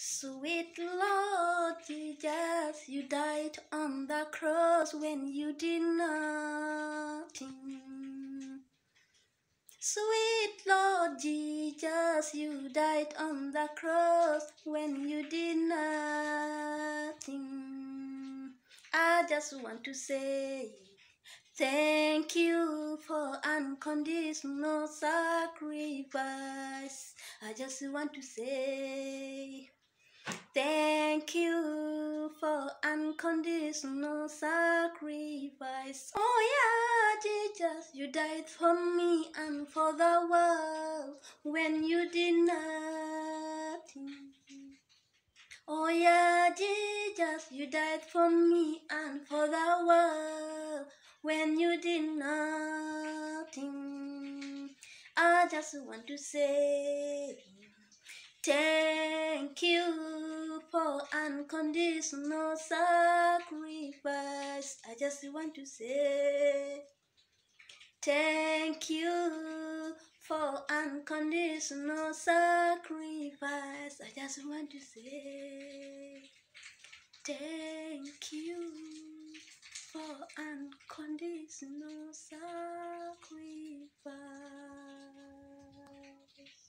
Sweet Lord Jesus, you died on the cross when you did nothing. Sweet Lord Jesus, you died on the cross when you did nothing. I just want to say thank you for unconditional sacrifice. I just want to say thank you for unconditional sacrifice. Oh yeah, Jesus, you died for me and for the world when you did nothing. Oh yeah, Jesus, you died for me and for the world when you did nothing. I just want to say thank you for unconditional sacrifice. I just want to say thank you for unconditional sacrifice. I just want to say thank you for unconditional sacrifice.